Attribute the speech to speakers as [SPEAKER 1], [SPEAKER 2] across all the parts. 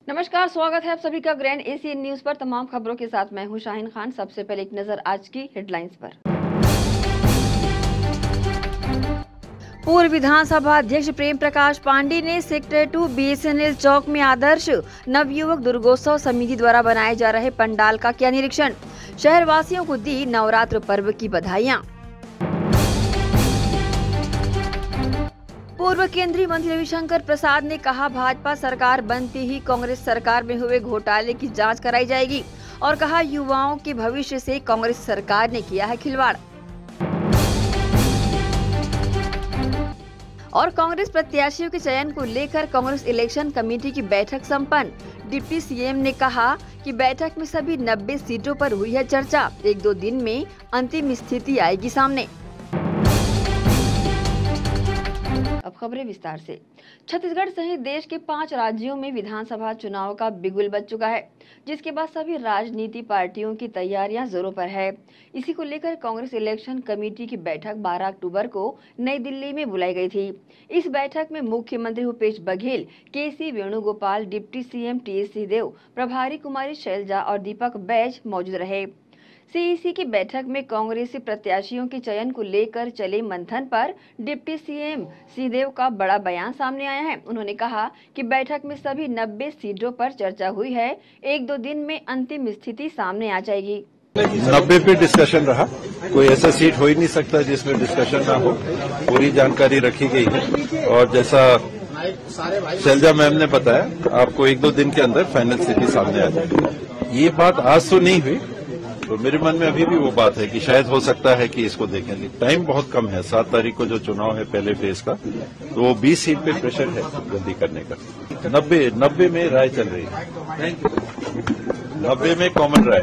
[SPEAKER 1] नमस्कार, स्वागत है आप सभी का ग्रैंड एशियन न्यूज पर। तमाम खबरों के साथ मैं हूं शाहीन खान। सबसे पहले एक नजर आज की हेडलाइंस पर। पूर्व विधानसभा अध्यक्ष प्रेम प्रकाश पांडे ने सेक्टर 2 बीएसएनएल चौक में आदर्श नवयुवक दुर्गोत्सव समिति द्वारा बनाए जा रहे पंडाल का किया निरीक्षण। शहर वासियों को दी नवरात्र पर्व की बधाइयां। पूर्व केंद्रीय मंत्री रविशंकर प्रसाद ने कहा, भाजपा सरकार बनती ही कांग्रेस सरकार में हुए घोटाले की जांच कराई जाएगी और कहा, युवाओं के भविष्य से कांग्रेस सरकार ने किया है खिलवाड़। और कांग्रेस प्रत्याशियों के चयन को लेकर कांग्रेस इलेक्शन कमेटी की बैठक संपन्न। डिप्टी सीएम ने कहा कि बैठक में सभी 90 सीटों पर हुई है चर्चा। 1-2 दिन में अंतिम स्थिति आएगी सामने। अब खबरें विस्तार से। छत्तीसगढ़ सहित देश के 5 राज्यों में विधानसभा चुनाव का बिगुल बज चुका है, जिसके बाद सभी राजनीति पार्टियों की तैयारियां जोरों पर है। इसी को लेकर कांग्रेस इलेक्शन कमेटी की बैठक 12 अक्टूबर को नई दिल्ली में बुलाई गई थी। इस बैठक में मुख्यमंत्री Bhupesh Baghel, K C Venugopal, deputy CM T S Singhdeo, प्रभारी कुमारी शैलजा और दीपक बैज मौजूद रहे। सीईसी की बैठक में कांग्रेसी प्रत्याशियों के चयन को लेकर चले मंथन पर डिप्टी सीएम सिंहदेव का बड़ा बयान सामने आया है। उन्होंने कहा कि बैठक में सभी 90 सीटों पर चर्चा हुई है। 1-2 दिन में अंतिम स्थिति सामने आ जाएगी।
[SPEAKER 2] 90 पे डिस्कशन रहा, कोई ऐसा सीट हो ही नहीं सकता जिसमें डिस्कशन ना हो। पूरी जानकारी रखी गई है और जैसा शैलजा मैम ने बताया, आपको 1-2 दिन के अंदर फाइनल स्थिति सामने आ जाएगी। ये बात आज तो नहीं हुई, तो मेरे मन में अभी भी वो बात है कि शायद हो सकता है कि इसको देखेंगे। टाइम बहुत कम है, 7 तारीख को जो चुनाव है पहले फेज का, तो वो 20 सीट पे प्रेशर है जल्दी करने का। 90 में राय चल रही है। 90 में कॉमन राय,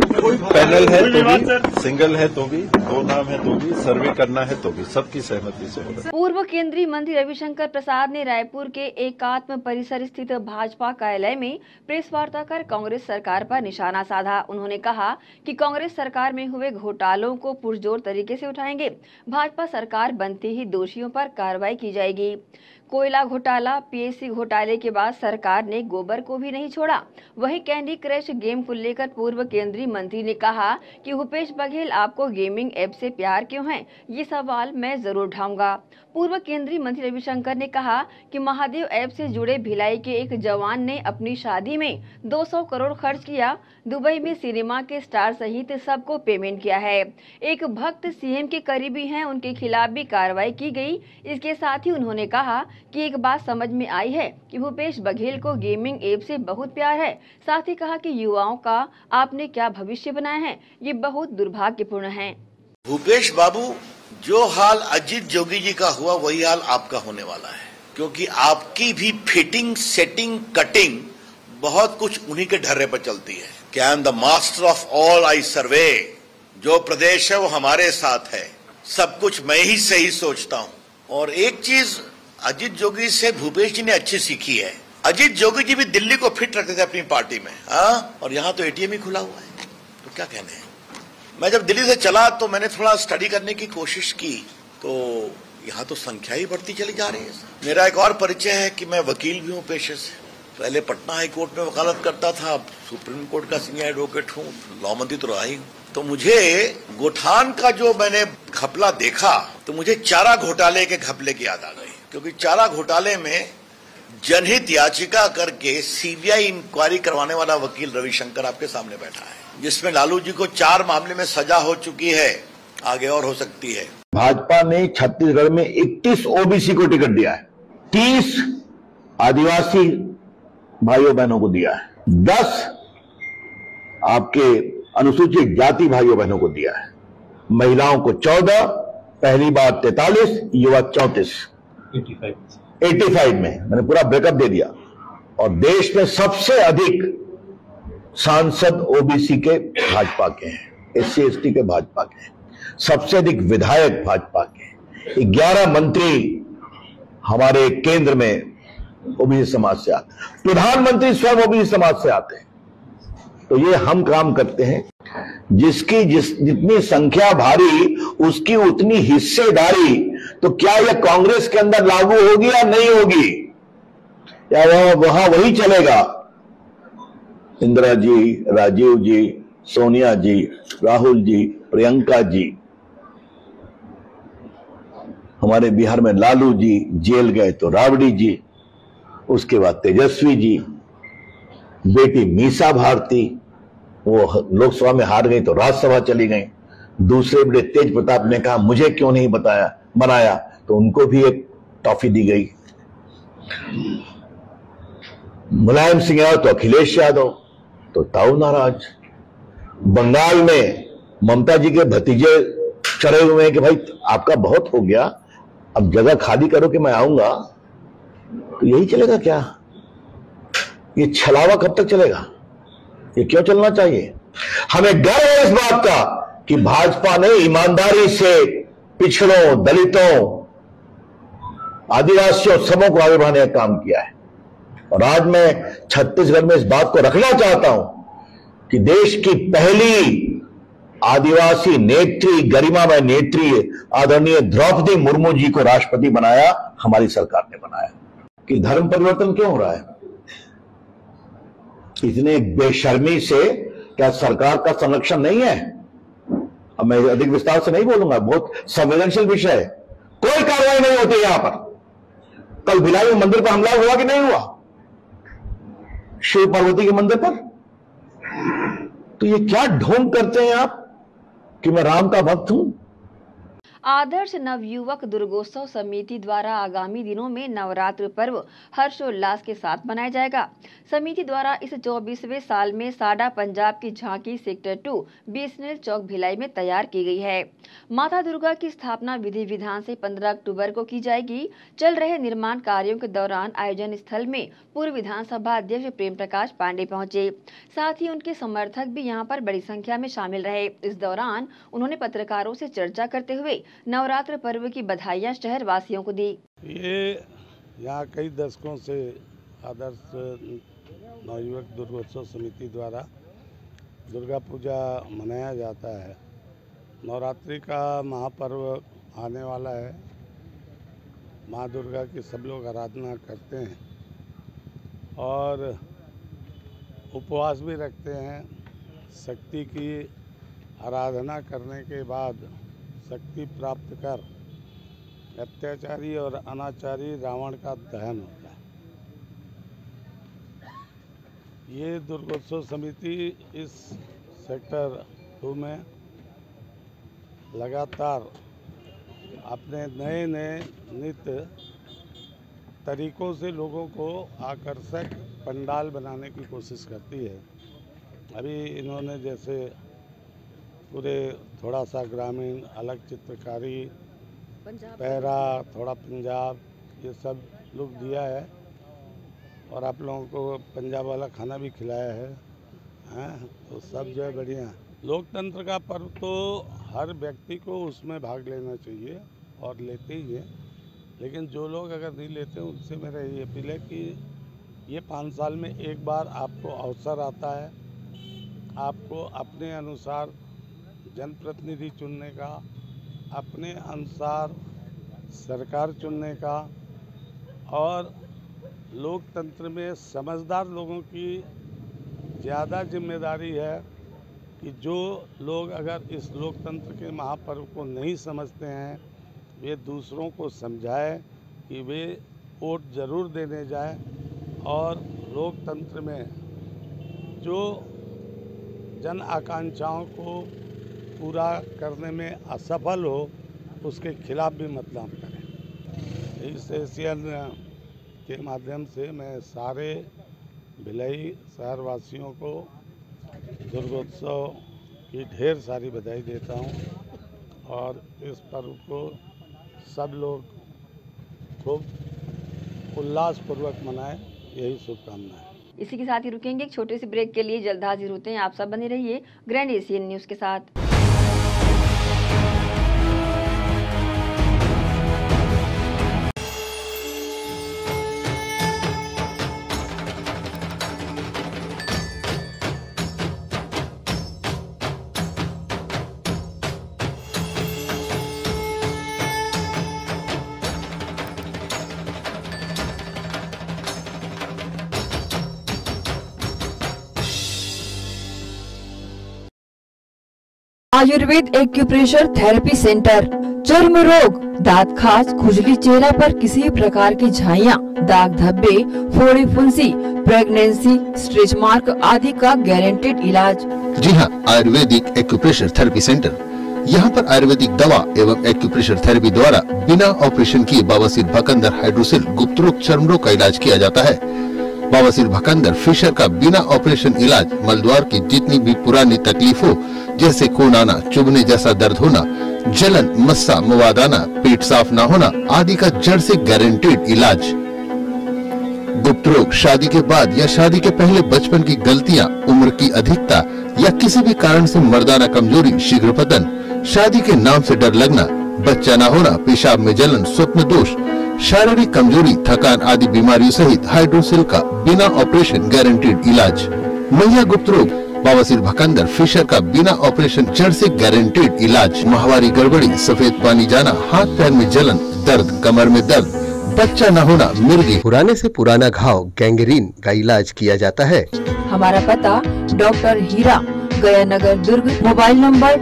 [SPEAKER 2] पैनल है तो भी, सिंगल है तो भी, 2 नाम है तो भी, सर्वे करना है तो भी, सबकी सहमति से हो रहा है।
[SPEAKER 1] पूर्व केंद्रीय मंत्री रविशंकर प्रसाद ने रायपुर के एकात्म परिसर स्थित भाजपा कार्यालय में प्रेस वार्ता कर कांग्रेस सरकार पर निशाना साधा। उन्होंने कहा कि कांग्रेस सरकार में हुए घोटालों को पुरजोर तरीके से उठाएंगे। भाजपा सरकार बनते ही दोषियों पर कार्रवाई की जाएगी। कोयला घोटाला, पीएससी घोटाले के बाद सरकार ने गोबर को भी नहीं छोड़ा। वहीं कैंडी क्रश गेम को लेकर पूर्व केंद्रीय मंत्री ने कहा कि भूपेश बघेल, आपको गेमिंग ऐप से प्यार क्यों है? ये सवाल मैं जरूर उठाऊंगा। पूर्व केंद्रीय मंत्री रविशंकर ने कहा कि महादेव ऐप से जुड़े भिलाई के एक जवान ने अपनी शादी में 200 करोड़ खर्च किया। दुबई में सिनेमा के स्टार सहित सबको पेमेंट किया है। एक भक्त सीएम के करीबी हैं, उनके खिलाफ भी कार्रवाई की गई। इसके साथ ही उन्होंने कहा कि एक बात समझ में आई है कि भूपेश बघेल को गेमिंग ऐप से बहुत प्यार है। साथ ही कहा कि युवाओं का आपने क्या भविष्य बनाया है, ये बहुत दुर्भाग्यपूर्ण है।
[SPEAKER 3] भूपेश बाबू, जो हाल अजीत जोगी जी का हुआ वही हाल आपका होने वाला है, क्योंकि आपकी भी फिटिंग, सेटिंग, कटिंग बहुत कुछ उन्हीं के ढर्रे पर चलती है। कि I am the master of all, I survey. जो प्रदेश है वो हमारे साथ है, सब कुछ मैं ही सही सोचता हूं। और एक चीज अजीत जोगी से भूपेश जी ने अच्छी सीखी है। अजीत जोगी जी भी दिल्ली को फिट रखते थे अपनी पार्टी में, और यहाँ तो एटीएम ही खुला हुआ है, तो क्या कहने हैं। मैं जब दिल्ली से चला तो मैंने थोड़ा स्टडी करने की कोशिश की, तो यहाँ तो संख्या ही बढ़ती चली जा रही है। मेरा एक और परिचय है कि मैं वकील भी हूँ पेशे से। पहले पटना हाई कोर्ट में वकालत करता था, अब सुप्रीम कोर्ट का सीनियर एडवोकेट हूँ, लॉ मंत्री तो रहा ही हूँ। तो मुझे गोठान का जो मैंने घपला देखा, तो मुझे चारा घोटाले के घपले की याद आ गई। क्योंकि चारा घोटाले में जनहित याचिका करके सीबीआई इंक्वायरी करवाने वाला वकील रविशंकर आपके सामने बैठा है, जिसमें लालू जी को 4 मामले में सजा हो चुकी है, आगे और हो सकती है।
[SPEAKER 4] भाजपा ने छत्तीसगढ़ में 31 ओबीसी को टिकट दिया है, 30 आदिवासी भाइयों बहनों को दिया है, 10 आपके अनुसूचित जाति भाइयों बहनों को दिया है, महिलाओं को 14, पहली बार 43, युवा 34, 85 में मैंने पूरा ब्रेकअप दे दिया। और देश में सबसे अधिक सांसद ओबीसी के भाजपा के हैं, एससी एसटी के भाजपा के हैं, सबसे अधिक विधायक भाजपा के, 11 मंत्री हमारे केंद्र में ओबीसी समाज से आते हैं, प्रधानमंत्री स्वयं ओबीसी समाज से आते हैं। तो ये हम काम करते हैं, जिसकी जितनी संख्या भारी उसकी उतनी हिस्सेदारी। तो क्या यह कांग्रेस के अंदर लागू होगी या नहीं होगी, या वहां वही चलेगा इंदिरा जी, राजीव जी, सोनिया जी, राहुल जी, प्रियंका जी, हमारे बिहार में लालू जी जेल गए तो राबड़ी जी, उसके बाद तेजस्वी जी, बेटी मीसा भारती वो लोकसभा में हार गई तो राज्यसभा चली गई। दूसरे बड़े तेज प्रताप ने कहा मुझे क्यों नहीं बनाया, तो उनको भी एक टॉफी दी गई। मुलायम सिंह यादव तो अखिलेश यादव तो ताऊ नाराज। बंगाल में ममता जी के भतीजे चढ़े हुए हैं कि भाई आपका बहुत हो गया, अब जगह खाली करो कि मैं आऊंगा। तो यही चलेगा क्या? ये छलावा कब तक चलेगा? ये क्यों चलना चाहिए? हमें गर्व है इस बात का कि भाजपा ने ईमानदारी से पिछड़ों, दलितों, आदिवासियों सबों को आगे बढ़ाने का काम किया है। और आज मैं छत्तीसगढ़ में इस बात को रखना चाहता हूं कि देश की पहली आदिवासी नेत्री, गरिमामय नेत्री आदरणीय द्रौपदी मुर्मू जी को राष्ट्रपति बनाया हमारी सरकार ने बनाया। कि धर्म परिवर्तन क्यों हो रहा है? इतने बेशर्मी से क्या सरकार का संरक्षण नहीं है? अब मैं अधिक विस्तार से नहीं बोलूंगा, बहुत संवेदनशील विषय है। कोई कार्रवाई नहीं होती यहां पर। कल भिलाई में मंदिर पर हमला हुआ कि नहीं हुआ? शिव पार्वती के मंदिर पर। तो ये क्या ढोंग करते हैं आप कि मैं राम का भक्त हूं?
[SPEAKER 1] आदर्श नवयुवक दुर्गोत्सव समिति द्वारा आगामी दिनों में नवरात्र पर्व हर्षोल्लास के साथ मनाया जाएगा। समिति द्वारा इस 24वें साल में साडा पंजाब की झांकी सेक्टर 2 बीएसएनएल चौक भिलाई में तैयार की गई है। माता दुर्गा की स्थापना विधि विधान से 15 अक्टूबर को की जाएगी। चल रहे निर्माण कार्यों के दौरान आयोजन स्थल में पूर्व विधानसभा अध्यक्ष प्रेम प्रकाश पांडे पहुंचे, साथ ही उनके समर्थक भी यहां पर बड़ी संख्या में शामिल रहे। इस दौरान उन्होंने पत्रकारों से चर्चा करते हुए नवरात्र पर्व की बधाइयां शहर वासियों को दी।
[SPEAKER 5] ये यहाँ कई दशकों से आदर्श नवयुवक दुर्गोत्सव समिति द्वारा दुर्गा पूजा मनाया जाता है। नवरात्रि का महापर्व आने वाला है। माँ दुर्गा की सब लोग आराधना करते हैं और उपवास भी रखते हैं। शक्ति की आराधना करने के बाद शक्ति प्राप्त कर अत्याचारी और अनाचारी रावण का दहन होता है। ये दुर्गोत्सव समिति इस सेक्टर 2 में लगातार अपने नए नित्य तरीकों से लोगों को आकर्षक पंडाल बनाने की कोशिश करती है। अभी इन्होंने जैसे पूरे थोड़ा सा ग्रामीण, अलग चित्रकारी, पैरा, थोड़ा पंजाब, ये सब लुक दिया है और आप लोगों को पंजाब वाला खाना भी खिलाया है। तो सब जो है बढ़िया। लोकतंत्र का पर्व तो हर व्यक्ति को उसमें भाग लेना चाहिए और लेते ही हैं, लेकिन जो लोग अगर नहीं लेते उनसे मेरा ये अपील है कि ये 5 साल में एक बार आपको अवसर आता है, आपको अपने अनुसार जनप्रतिनिधि चुनने का, अपने अनुसार सरकार चुनने का। और लोकतंत्र में समझदार लोगों की ज़्यादा जिम्मेदारी है कि जो लोग अगर इस लोकतंत्र के महापर्व को नहीं समझते हैं वे दूसरों को समझाएं कि वे वोट ज़रूर देने जाएं और लोकतंत्र में जो जन आकांक्षाओं को पूरा करने में असफल हो उसके खिलाफ भी मतदान करें। इस एशियन के माध्यम से मैं सारे भिलाई शहरवासियों को दुर्गोत्सव की ढेर सारी बधाई देता हूं और इस पर्व को सब लोग खूब उल्लासपूर्वक मनाएं, यही शुभकामनाएं।
[SPEAKER 1] इसी के साथ ही रुकेंगे एक छोटे से ब्रेक के लिए। जल्द हाजिर होते हैं। आप सब बने रहिए ग्रैंड एशियन न्यूज़ के साथ।
[SPEAKER 6] Ayurveda acupressure therapy centre. चर्म रोग, दांत खाज, खुजली, चेहरा पर किसी प्रकार की झाइयाँ, दाग धब्बे, फोड़ी फुंसी, प्रेगनेंसी, स्ट्रेच मार्क आदि का गारंटेड इलाज।
[SPEAKER 7] जी हाँ, आयुर्वेदिक एक्यूप्रेशर थेरेपी सेंटर। यहाँ पर आयुर्वेदिक दवा एवं एक्यूप्रेशर थेरेपी द्वारा बिना ऑपरेशन किए बवासीर, भकंदर, हाइड्रोसिल, गुप्त रोग, चर्म रोग का इलाज किया जाता है। बवासीर, भकंदर, फिशर का बिना ऑपरेशन इलाज, मलद्वार की जितनी भी पुरानी तकलीफ हो, जैसे खून आना, चुभने जैसा दर्द होना, जलन, मस्सा, मवाद आना, पेट साफ न होना आदि का जड़ से गारंटेड इलाज। गुप्त रोग, शादी के बाद या शादी के पहले बचपन की गलतियां, उम्र की अधिकता या किसी भी कारण से मर्दाना कमजोरी, शीघ्र पतन, शादी के नाम से डर लगना, बच्चा न होना, पेशाब में जलन, स्वप्न दोष, शारीरिक कमजोरी, थकान आदि बीमारियों सहित हाइड्रोसिल का बिना ऑपरेशन गारंटेड इलाज। महिला गुप्त रोग, बवासीर, भकंदर, फिशर का बिना ऑपरेशन जड़ से गारंटेड इलाज। माहवारी गड़बड़ी, सफेद पानी जाना, हाथ पैर में जलन, दर्द, कमर में दर्द, बच्चा न होना, मिर्गी, पुराने से पुराना घाव, गैंग्रीन का इलाज किया जाता है।
[SPEAKER 6] हमारा पता डॉक्टर हीरा, गया नगर, दुर्ग। Mobile number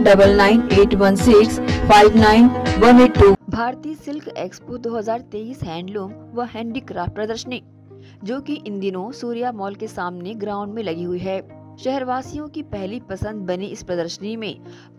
[SPEAKER 6] 9981659182।
[SPEAKER 1] भारतीय सिल्क एक्सपो 2023 हैंडलूम व हैंडीक्राफ्ट प्रदर्शनी, जो कि इन दिनों सूर्या मॉल के सामने ग्राउंड में लगी हुई है। शहरवासियों की पहली पसंद बनी इस प्रदर्शनी में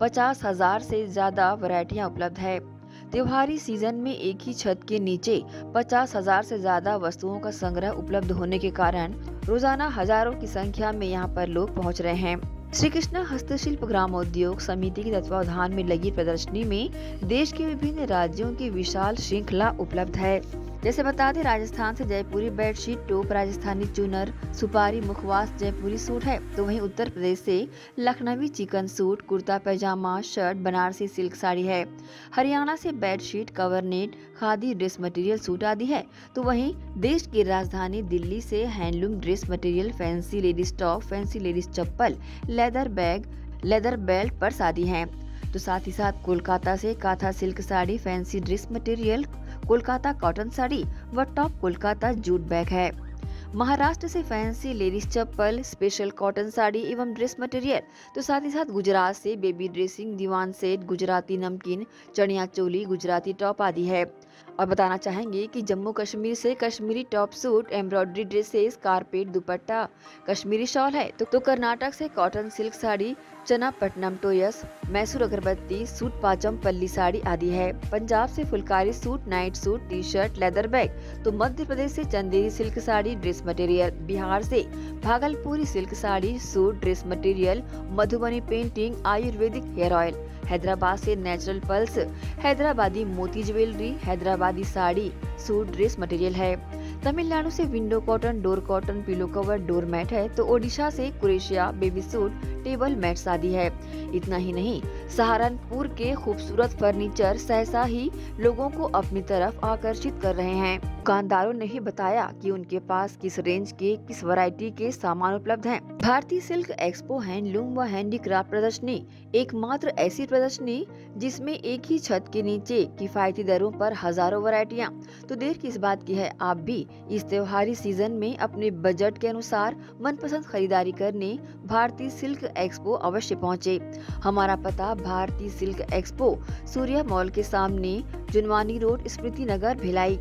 [SPEAKER 1] 50,000 से ज्यादा वैरायटियां उपलब्ध है। त्योहारी सीजन में एक ही छत के नीचे 50,000 से ज्यादा वस्तुओं का संग्रह उपलब्ध होने के कारण रोजाना हजारों की संख्या में यहां पर लोग पहुंच रहे हैं। श्री कृष्णा हस्तशिल्प ग्रामोद्योग समिति के तत्वावधान में लगी प्रदर्शनी में देश के विभिन्न राज्यों की विशाल श्रृंखला उपलब्ध है। जैसे बता दें, राजस्थान से जयपुरी बेडशीट, टोप, राजस्थानी चुनर, सुपारी, मुखवास, जयपुरी सूट है, तो वहीं उत्तर प्रदेश से Lucknowi chikan suit, kurta pyjama, shirt, Banarasi silk sari है। हरियाणा से बेडशीट, कवरनेट, खादी ड्रेस मटेरियल सूट आदि है, तो वहीं देश की राजधानी दिल्ली से handloom dress material, fancy ladies top, fancy ladies chappal, leather bag, leather belt, purse आदि हैं। तो साथ ही साथ कोलकाता से kantha silk sari, fancy dress material, Kolkata cotton sari व टॉप कोलकाता जूट बैग है। महाराष्ट्र से fancy ladies chappal, special cotton sari एवं ड्रेस मटेरियल, तो साथ ही साथ गुजरात से baby dressing, diwan set, Gujarati namkeen, chaniya चोली, गुजराती टॉप आदि है। और बताना चाहेंगे कि जम्मू कश्मीर से Kashmiri top suit, embroidery dresses, carpet, dupatta, Kashmiri shawl है, तो कर्नाटक से कॉटन सिल्क साड़ी, चना पट्टनम टोयस, मैसूर अगरबत्ती, सूट पाचम पल्ली साड़ी आदि है। पंजाब से phulkari suit, night suit, T shirt, leather bag, तो मध्य प्रदेश से Chanderi silk sari, dress material, Bihar से Bhagalpuri silk sari, suit, dress material, Madhubani painting, Ayurvedic hair oil, Hyderabad से नेचुरल पल्स, हैदराबादी मोती jewellery, Hyderabadi sari, suit, dress material है। तमिलनाडु से window cotton, door cotton, pillow cover, door mat है, तो ओडिशा से कुरेशिया, बेबी सूट, टेबल मैट्स आदि है। इतना ही नहीं, सहारनपुर के खूबसूरत फर्नीचर सहसा ही लोगों को अपनी तरफ आकर्षित कर रहे हैं। दुकानदारों ने ही बताया कि उनके पास किस रेंज के, किस वैरायटी के सामान उपलब्ध हैं। भारतीय सिल्क एक्सपो हैंडलूम व हैंडीक्राफ्ट प्रदर्शनी एकमात्र ऐसी प्रदर्शनी जिसमें एक ही छत के नीचे किफायती दरों पर हजारों वैरायटियां। तो देर किस बात की है, आप भी इस त्योहारी सीजन में अपने बजट के अनुसार मनपसंद खरीदारी करने भारतीय सिल्क एक्सपो अवश्य पहुँचे। हमारा पता भारतीय सिल्क एक्सपो, सूर्या मॉल के सामने, Junwani road, Smriti Nagar, Bhilai.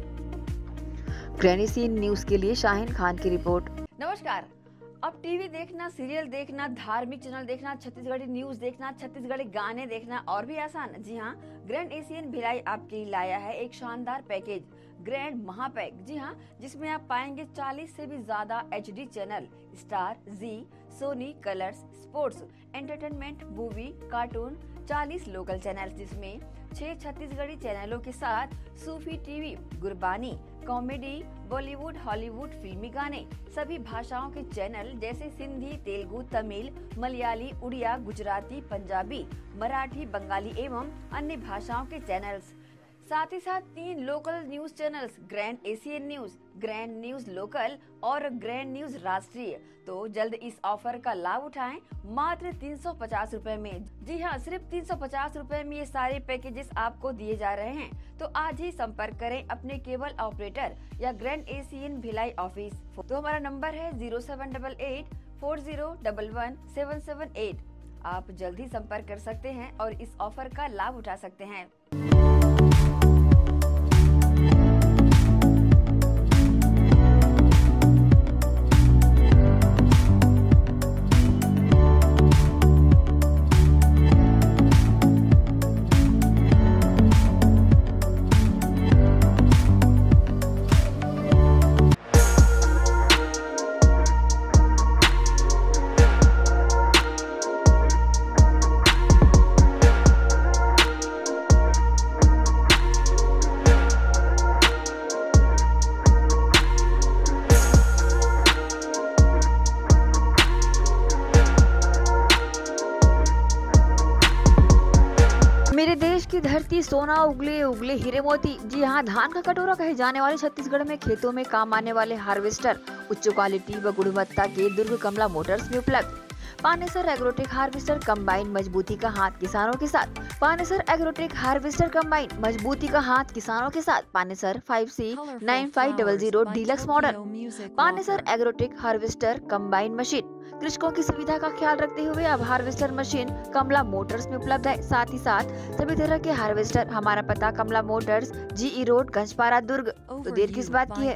[SPEAKER 1] Grand Asian news के लिए शाहीन खान की रिपोर्ट। नमस्कार। अब टीवी देखना, सीरियल देखना, धार्मिक चैनल देखना, छत्तीसगढ़ी न्यूज देखना, छत्तीसगढ़ी गाने देखना और भी आसान। जी हाँ, ग्रैंड एशियन भिलाई आपके लिए लाया है एक शानदार पैकेज, ग्रैंड महापैक। जी हाँ, जिसमें आप पाएंगे 40 से भी ज्यादा HD channel, Star, Zee, Sony, Colors, sports, entertainment, movie, cartoon, 40 local channel, जिसमें 6 छत्तीसगढ़ी चैनलों के साथ Sufi TV, Gurbani, comedy, Bollywood, Hollywood, फिल्मी गाने, सभी भाषाओं के चैनल जैसे सिंधी, तेलुगु, तमिल, मलयाली, उड़िया, गुजराती, पंजाबी, मराठी, बंगाली एवं अन्य भाषाओं के चैनल्स। साथ ही साथ 3 local news channels, grand Asian news, grand news local और ग्रैंड न्यूज राष्ट्रीय। तो जल्द इस ऑफर का लाभ उठाएं मात्र 350 रुपए में। जी हाँ, सिर्फ 350 रुपए में ये सारे पैकेजेस आपको दिए जा रहे हैं। तो आज ही संपर्क करें अपने केबल ऑपरेटर या ग्रैंड एशियन भिलाई ऑफिस। तो हमारा नंबर है 0788 4011 778। आप जल्द ही संपर्क कर सकते हैं और इस ऑफर का लाभ उठा सकते हैं। मेरे देश की धरती सोना उगले उगले हीरे मोती। जी हाँ, धान का कटोरा कहे जाने वाले छत्तीसगढ़ में खेतों में काम आने वाले हार्वेस्टर उच्च क्वालिटी व गुणवत्ता के दुर्ग कमला मोटर्स में उपलब्ध। पानेसर एग्रोटेक हार्वेस्टर कंबाइन मजबूती का हाथ किसानों के साथ। पानेसर एग्रोटेक हार्वेस्टर कंबाइन मजबूती का हाथ किसानों के साथ। Panesar 5C9500 deluxe model. Panesar agrotech harvester combine machine कृषकों की सुविधा का ख्याल रखते हुए अब हार्वेस्टर मशीन कमला मोटर्स में उपलब्ध है। साथ ही साथ सभी तरह के हार्वेस्टर। हमारा पता Kamla motors, GE road, Ganjpara, Durg. तो देर किस बात की है।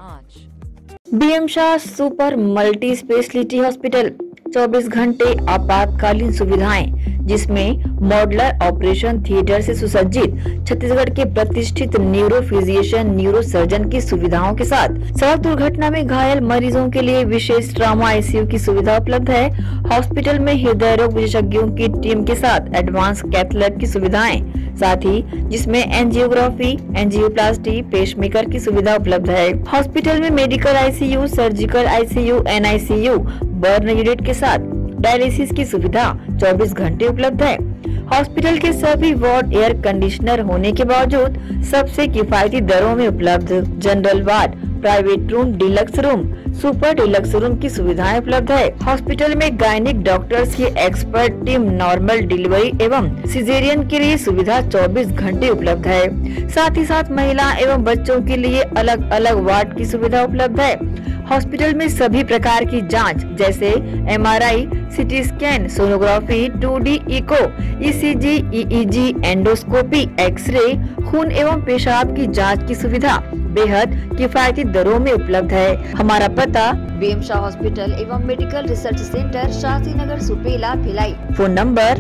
[SPEAKER 1] BM Shah super multi speciality hospital 24 घंटे आपातकालीन सुविधाएं, जिसमें मॉडुलर ऑपरेशन थिएटर से सुसज्जित छत्तीसगढ़ के प्रतिष्ठित न्यूरो फिजिशियन न्यूरो सर्जन की सुविधाओं के साथ सड़क दुर्घटना में घायल मरीजों के लिए विशेष ट्रॉमा ICU की सुविधा उपलब्ध है। हॉस्पिटल में हृदय रोग विशेषज्ञों की टीम के साथ एडवांस कैथ लैब की सुविधाएं, साथ ही जिसमें एंजियोग्राफी, एंजियोप्लास्टी, पेसमेकर की सुविधा उपलब्ध है। हॉस्पिटल में medical ICU, surgical ICU, NICU, burn unit के साथ डायलिसिस की सुविधा 24 घंटे उपलब्ध है। हॉस्पिटल के सभी वार्ड एयर कंडीशनर होने के बावजूद सबसे किफायती दरों में उपलब्ध। General ward, private room, deluxe room, super deluxe room की सुविधाएं उपलब्ध है। हॉस्पिटल में गायनिक डॉक्टर्स की एक्सपर्ट टीम नॉर्मल डिलीवरी एवं सिजेरियन के लिए सुविधा 24 घंटे उपलब्ध है। साथ ही साथ महिला एवं बच्चों के लिए अलग अलग वार्ड की सुविधा उपलब्ध है। हॉस्पिटल में सभी प्रकार की जांच जैसे MRI, CT scan, sonography, 2D echo, ECG, EEG, endoscopy, X ray, खून एवं पेशाब की जांच की सुविधा बेहद किफायती दरों में उपलब्ध है। हमारा पता BM शाह हॉस्पिटल एवं medical research centre, Shastri Nagar, Supela, Bhilai. Phone number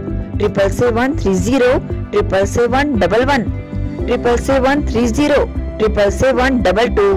[SPEAKER 1] 77730 77711 77730 77722।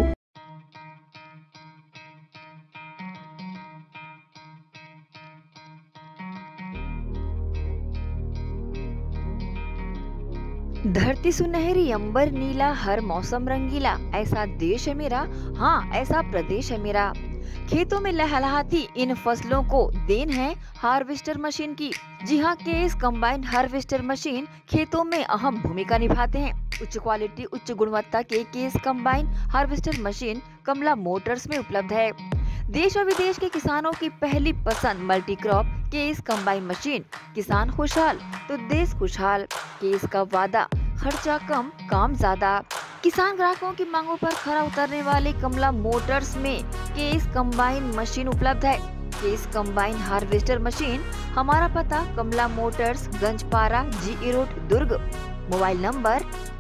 [SPEAKER 1] धरती सुनहरी, अंबर नीला, हर मौसम रंगीला, ऐसा देश है मेरा, हाँ ऐसा प्रदेश है मेरा। खेतों में लहलहाती इन फसलों को देन है हार्वेस्टर मशीन की। जी हाँ, केएस कंबाइन हार्वेस्टर मशीन खेतों में अहम भूमिका निभाते हैं। उच्च क्वालिटी, उच्च गुणवत्ता के K S combine harvester machine Kamla motors में उपलब्ध है। देश और विदेश के किसानों की पहली पसंद multi crop K S combine machine. किसान खुशहाल तो देश खुशहाल। केएस का वादा, खर्चा कम, काम ज्यादा। किसान ग्राहकों की मांगों पर खरा उतरने वाले कमला मोटर्स में केएस कंबाइन मशीन उपलब्ध है। K S combine harvester machine. हमारा पता Kamla motors, Ganjpara, GE road, Durg. Mobile number.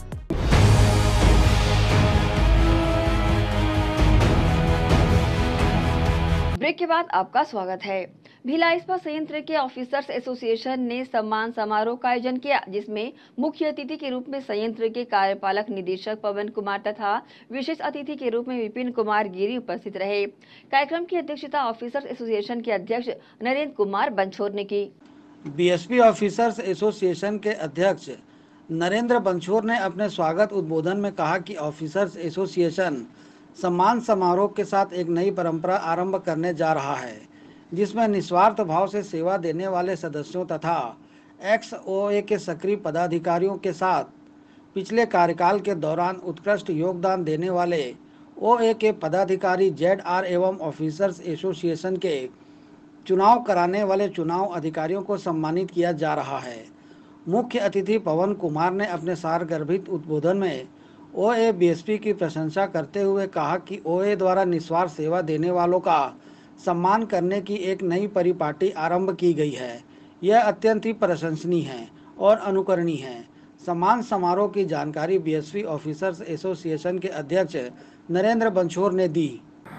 [SPEAKER 1] Break के बाद आपका स्वागत है। भिलाई इस्पात संयंत्र के ऑफिसर्स एसोसिएशन ने सम्मान समारोह का आयोजन किया, जिसमें मुख्य अतिथि के रूप में संयंत्र के कार्यपालक निदेशक पवन कुमार तथा विशेष अतिथि के रूप में विपिन कुमार गिरी उपस्थित रहे। कार्यक्रम की अध्यक्षता ऑफिसर्स एसोसिएशन के अध्यक्ष नरेंद्र कुमार बंछोर ने की।
[SPEAKER 8] बीएसपी ऑफिसर्स एसोसिएशन के अध्यक्ष नरेंद्र बंछोर ने अपने स्वागत उद्बोधन में कहा कि ऑफिसर्स एसोसिएशन सम्मान समारोह के साथ एक नई परंपरा आरंभ करने जा रहा है, जिसमें निस्वार्थ भाव से सेवा देने वाले सदस्यों तथा XOA के सक्रिय पदाधिकारियों के साथ पिछले कार्यकाल के दौरान उत्कृष्ट योगदान देने वाले OA के पदाधिकारी ZR एवं ऑफिसर्स एसोसिएशन के चुनाव कराने वाले चुनाव अधिकारियों को सम्मानित किया जा रहा है। मुख्य अतिथि पवन कुमार ने अपने सारगर्भित उद्बोधन में OA BSP की प्रशंसा करते हुए कहा कि OA द्वारा निस्वार्थ सेवा देने वालों का सम्मान करने की एक नई परिपाटी आरंभ की गई है। यह अत्यंत ही प्रशंसनीय है और अनुकरणीय है। सम्मान समारोह की जानकारी बीएसपी ऑफिसर्स एसोसिएशन के अध्यक्ष नरेंद्र बंछोर ने दी।